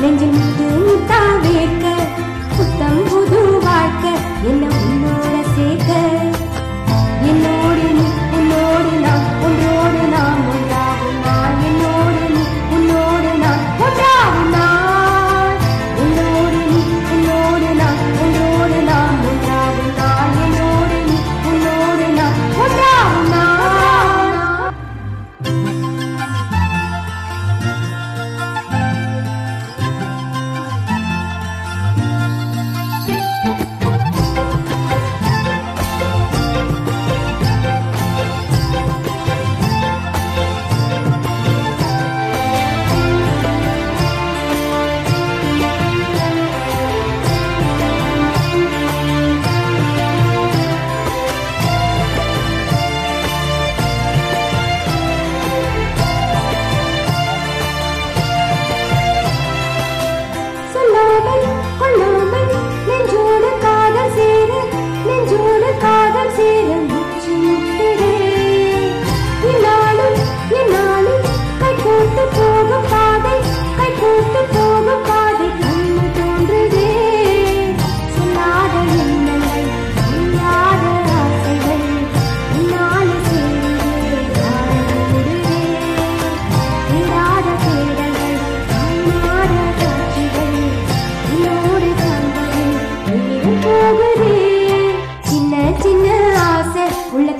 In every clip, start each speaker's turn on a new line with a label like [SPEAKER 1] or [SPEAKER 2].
[SPEAKER 1] நெஞ்சில் முத்து முத்தா வேர்க்க புத்தம் புது வாழ்க்கை என்ன உன்னோட சேர்க்க என்னோடு நீ உன்னோடு நான் ஒன்றோடு நாம் ஒன்றாகும் நாள் என்னோடு நீ உன்னோடு நான் ஒன்றாகும் நாள் என்னோடு நீ உன்னோடு நான் ஒன்றோடு நாம் ஒன்றாகும் நாள் என்னோடு நீ உன்னோடு நான் ஒன்றாகும் நாள்.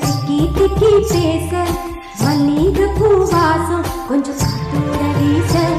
[SPEAKER 1] பேச மல்லிகை பூ வாசம் கொஞ்சம் காத்தோட வீச